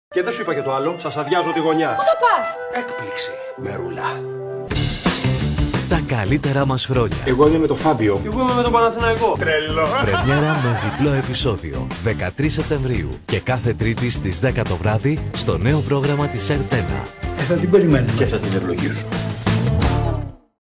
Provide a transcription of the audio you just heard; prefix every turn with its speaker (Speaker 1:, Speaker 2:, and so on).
Speaker 1: Και δεν σου είπα και το άλλο, σας αδειάζω τη γωνιά.
Speaker 2: Πού θα πας?
Speaker 1: Έκπληξη, Μερούλα.
Speaker 3: Τα καλύτερα μας χρόνια.
Speaker 1: Εγώ είμαι με το Φάμπιο. Και εγώ είμαι με τον Παναθηναϊκό. Τρελό.
Speaker 3: Πρεμιέρα με διπλό επεισόδιο 13 Σεπτεμβρίου και κάθε Τρίτη στις 10 το βράδυ στο νέο πρόγραμμα της ΕΡΤ1.
Speaker 4: Θα την περιμένουμε.
Speaker 1: Και θα την ευλογήσω.